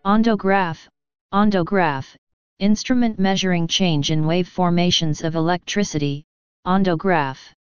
Ondograph, ondograph, instrument measuring change in wave formations of electricity, ondograph.